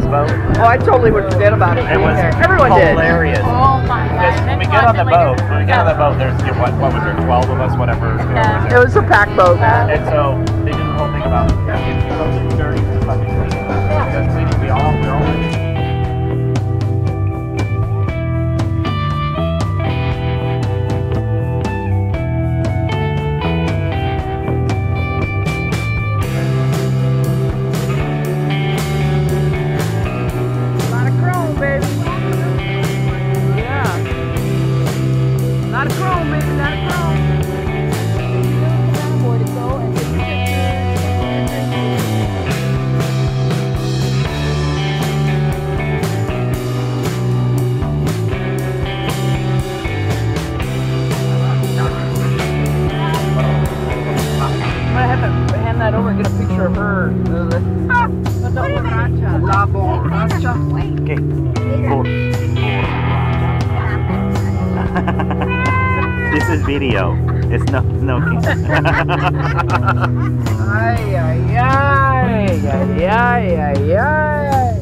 this boat. Oh, I totally would forget about it. It was Everyone hilarious. did. Oh my Because god. when we get on the boat, there's, you know, what was there, 12 of us, whatever. Yeah. It was a pack boat, man. And so they did the whole thing about it's so dirty and fucking clean. Just cleaning, we're all Okay. This is video. It's no. Ay, ay, ay, ay, ay, ay, ay.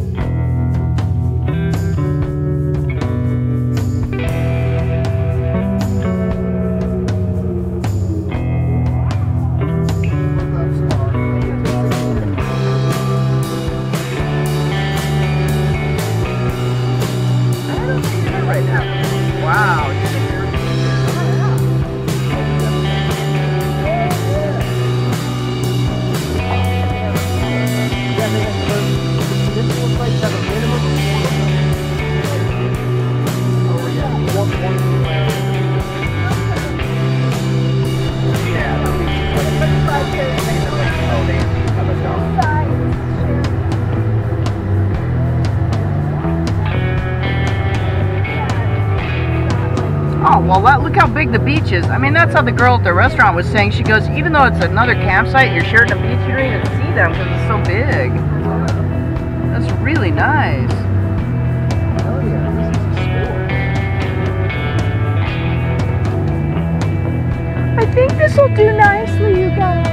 Oh, well, look how big the beach is. I mean, that's how the girl at the restaurant was saying. She goes, even though it's another campsite, you're sharing a beach, you don't even see them because it's so big. That's really nice. Oh, yeah, this is a store. I think this will do nicely, you guys.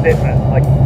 hitting it like